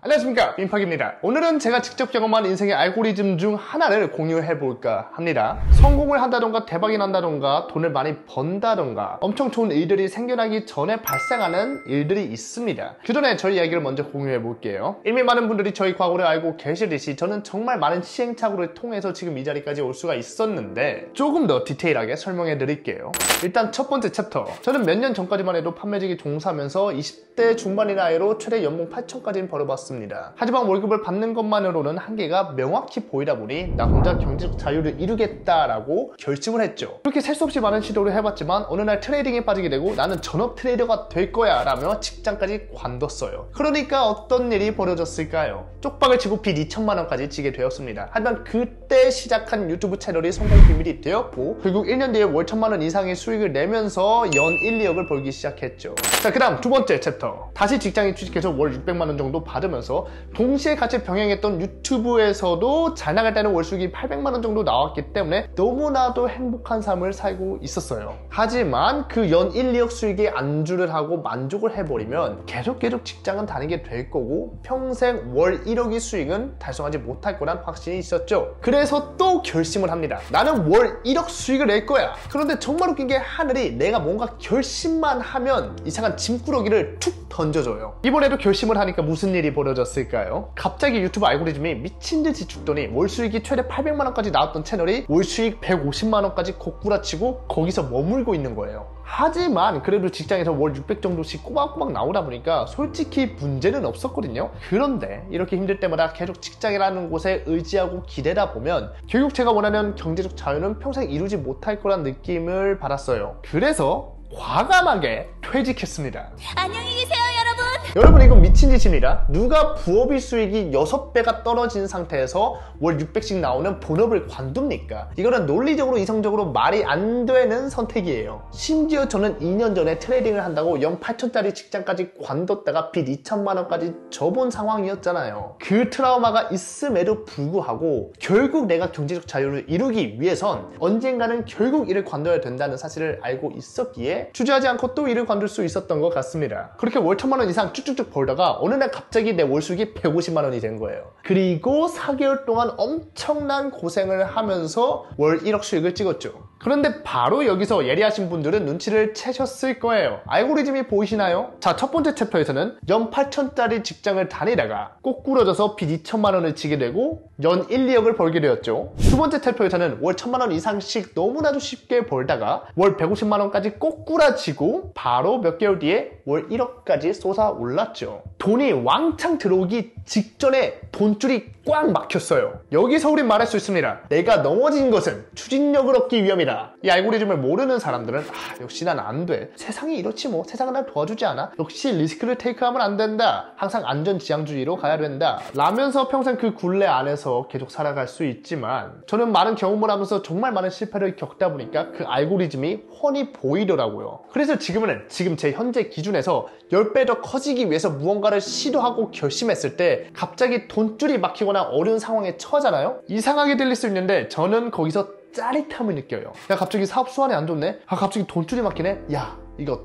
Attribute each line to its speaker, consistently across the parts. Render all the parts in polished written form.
Speaker 1: 안녕하십니까, 민팍입니다. 오늘은 제가 직접 경험한 인생의 알고리즘 중 하나를 공유해볼까 합니다. 성공을 한다던가 대박이 난다던가 돈을 많이 번다던가 엄청 좋은 일들이 생겨나기 전에 발생하는 일들이 있습니다. 그 전에 저희 이야기를 먼저 공유해볼게요. 이미 많은 분들이 저희 과거를 알고 계시듯이 저는 정말 많은 시행착오를 통해서 지금 이 자리까지 올 수가 있었는데 조금 더 디테일하게 설명해드릴게요. 일단 첫 번째 챕터. 저는 몇 년 전까지만 해도 판매직에 종사하면서 20대 중반의 나이로 최대 연봉 8천까지는 벌어봤습니다. 하지만 월급을 받는 것만으로는 한계가 명확히 보이다 보니 나 혼자 경제적 자유를 이루겠다라고 결심을 했죠. 그렇게 셀 수 없이 많은 시도를 해봤지만 어느 날 트레이딩에 빠지게 되고 나는 전업 트레이더가 될 거야 라며 직장까지 관뒀어요. 그러니까 어떤 일이 벌어졌을까요? 쪽박을 치고 빚 2천만 원까지 지게 되었습니다. 하지만 그때 시작한 유튜브 채널이 성공 비밀이 되었고 결국 1년 뒤에 월 1천만 원 이상의 수익을 내면서 연 1, 2억을 벌기 시작했죠. 자, 그 다음 두 번째 챕터. 다시 직장에 취직해서 월 600만 원 정도 받으면서 동시에 같이 병행했던 유튜브에서도 잘 나갈 때는 월 수익이 800만 원 정도 나왔기 때문에 너무나도 행복한 삶을 살고 있었어요. 하지만 그 연 1, 2억 수익에 안주를 하고 만족을 해버리면 계속 직장은 다니게 될 거고 평생 월 1억의 수익은 달성하지 못할 거란 확신이 있었죠. 그래서 또 결심을 합니다. 나는 월 1억 수익을 낼 거야. 그런데 정말 웃긴 게 하늘이 내가 뭔가 결심만 하면 이상한 짐꾸러기를 툭 던져줘요. 이번에도 결심을 하니까 무슨 일이 벌어졌을까요? 갑자기 유튜브 알고리즘이 미친듯이 죽더니 월 수익이 최대 800만 원까지 나왔던 채널이 월 수익 150만 원까지 고꾸라치고 거기서 머물고 있는 거예요. 하지만 그래도 직장에서 월 600 정도씩 꼬박꼬박 나오다 보니까 솔직히 문제는 없었거든요. 그런데 이렇게 힘들 때마다 계속 직장이라는 곳에 의지하고 기대다 보면 결국 제가 원하는 경제적 자유는 평생 이루지 못할 거란 느낌을 받았어요. 그래서 과감하게 퇴직했습니다.
Speaker 2: 안녕히 계세요, 여러분.
Speaker 1: 여러분, 이건 미친 짓입니다. 누가 부업의 수익이 6배가 떨어진 상태에서 월 600씩 나오는 본업을 관둡니까? 이거는 논리적으로 이성적으로 말이 안 되는 선택이에요. 심지어 저는 2년 전에 트레이딩을 한다고 연 8천짜리 직장까지 관뒀다가 빚 2천만 원까지 져본 상황이었잖아요. 그 트라우마가 있음에도 불구하고 결국 내가 경제적 자유를 이루기 위해선 언젠가는 결국 이를 관둬야 된다는 사실을 알고 있었기에 주저하지 않고 또 일을 관둘 수 있었던 것 같습니다. 그렇게 월 1천만 원 이상 쭉쭉쭉 벌다가 어느 날 갑자기 내 월 수익이 150만 원이 된 거예요. 그리고 4개월 동안 엄청난 고생을 하면서 월 1억 수익을 찍었죠. 그런데 바로 여기서 예리하신 분들은 눈치를 채셨을 거예요. 알고리즘이 보이시나요? 자, 첫 번째 챕터에서는 연 8천짜리 직장을 다니다가 꼬꾸러져서 빚 2천만 원을 지게 되고 연 1, 2억을 벌게 되었죠. 두 번째 챕터에서는 월 1천만 원 이상씩 너무나도 쉽게 벌다가 월 150만 원까지 꼬꾸라지고 바로 몇 개월 뒤에 월 1억까지 솟아올랐죠. 돈이 왕창 들어오기 직전에 돈줄이 꽉 막혔어요. 여기서 우린 말할 수 있습니다. 내가 넘어진 것은 추진력을 얻기 위함이다. 이 알고리즘을 모르는 사람들은 역시 난 안 돼. 세상이 이렇지 뭐. 세상은 날 도와주지 않아. 역시 리스크를 테이크하면 안 된다. 항상 안전지향주의로 가야 된다. 라면서 평생 그 굴레 안에서 계속 살아갈 수 있지만 저는 많은 경험을 하면서 정말 많은 실패를 겪다 보니까 그 알고리즘이 훤히 보이더라고요. 그래서 지금 제 현재 기준에서 10배 더 커지기 위해서 무언가를 시도하고 결심했을 때 갑자기 돈줄이 막히거나 어려운 상황에 처하잖아요? 이상하게 들릴 수 있는데 저는 거기서 짜릿함을 느껴요. 야, 갑자기 사업 수완이 안 좋네? 갑자기 돈줄이 막히네? 야, 이거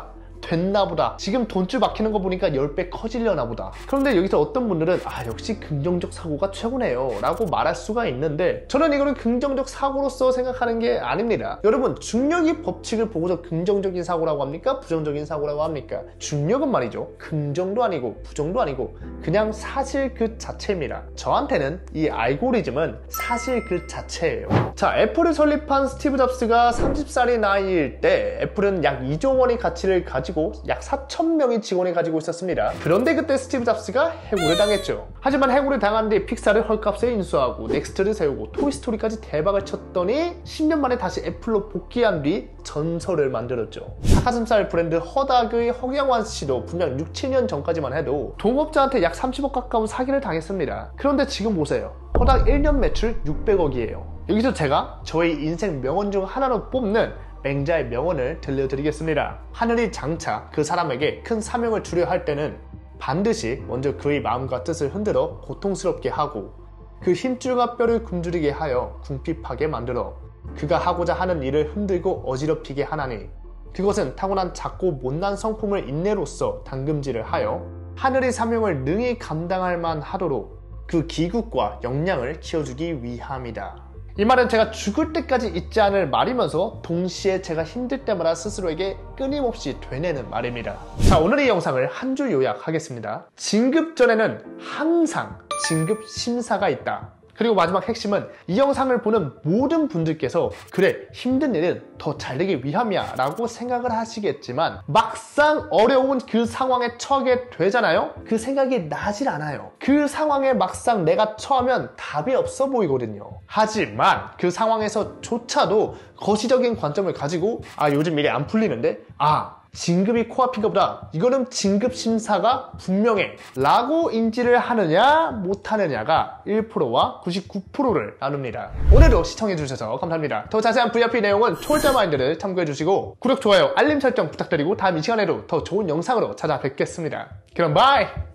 Speaker 1: 됐나 보다. 지금 돈줄 막히는 거 보니까 10배 커지려나 보다. 그런데 여기서 어떤 분들은 역시 긍정적 사고가 최고네요 라고 말할 수가 있는데 저는 이거를 긍정적 사고로서 생각하는 게 아닙니다. 여러분, 중력의 법칙을 보고서 긍정적인 사고라고 합니까? 부정적인 사고라고 합니까? 중력은 말이죠, 긍정도 아니고 부정도 아니고 그냥 사실 그 자체입니다. 저한테는 이 알고리즘은 사실 그 자체예요. 자, 애플을 설립한 스티브 잡스가 30살의 나이일 때 애플은 약 2조 원의 가치를 가지고 약 4,000명의 직원을 가지고 있었습니다. 그런데 그때 스티브 잡스가 해고를 당했죠. 하지만 해고를 당한 뒤 픽사를 헐값에 인수하고 넥스트를 세우고 토이스토리까지 대박을 쳤더니 10년 만에 다시 애플로 복귀한 뒤 전설을 만들었죠. 닭가슴살 브랜드 허닥의 허경환 씨도 분명 6, 7년 전까지만 해도 동업자한테 약 30억 가까운 사기를 당했습니다. 그런데 지금 보세요. 허닥 1년 매출 600억이에요. 여기서 제가 저의 인생 명언 중 하나로 뽑는 맹자의 명언을 들려드리겠습니다. 하늘이 장차 그 사람에게 큰 사명을 주려 할 때는 반드시 먼저 그의 마음과 뜻을 흔들어 고통스럽게 하고 그 힘줄과 뼈를 굶주리게 하여 궁핍하게 만들어 그가 하고자 하는 일을 흔들고 어지럽히게 하나니 그것은 타고난 작고 못난 성품을 인내로써 담금질을 하여 하늘의 사명을 능히 감당할 만하도록 그 기국과 역량을 키워주기 위함이다. 이 말은 제가 죽을 때까지 잊지 않을 말이면서 동시에 제가 힘들 때마다 스스로에게 끊임없이 되뇌는 말입니다. 자, 오늘 이 영상을 한 줄 요약하겠습니다. 진급 전에는 항상 진급 심사가 있다. 그리고 마지막 핵심은 이 영상을 보는 모든 분들께서 그래, 힘든 일은 더 잘되기 위함이야 라고 생각을 하시겠지만 막상 어려운 그 상황에 처하게 되잖아요? 그 생각이 나질 않아요. 그 상황에 막상 내가 처하면 답이 없어 보이거든요. 하지만 그 상황에서조차도 거시적인 관점을 가지고 요즘 일이 안 풀리는데 진급이 코앞인가 보다. 이거는 진급 심사가 분명해 라고 인지를 하느냐 못하느냐가 1%와 99%를 나눕니다. 오늘도 시청해주셔서 감사합니다. 더 자세한 VIP 내용은 초월자마인드를 참고해주시고 구독, 좋아요, 알림 설정 부탁드리고 다음 이 시간에도 더 좋은 영상으로 찾아뵙겠습니다. 그럼 바이!